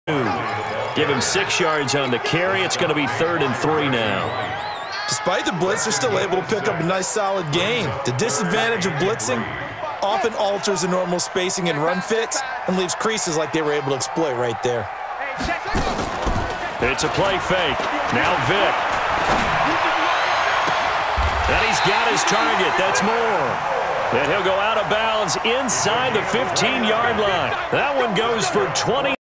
Give him 6 yards on the carry. It's going to be 3rd and 3 now. Despite the blitz, they're still able to pick up a nice, solid gain. The disadvantage of blitzing often alters the normal spacing and run fits and leaves creases like they were able to exploit right there. It's a play fake. Now Vick. And he's got his target. That's more. And he'll go out of bounds inside the 15-yard line. That one goes for 20.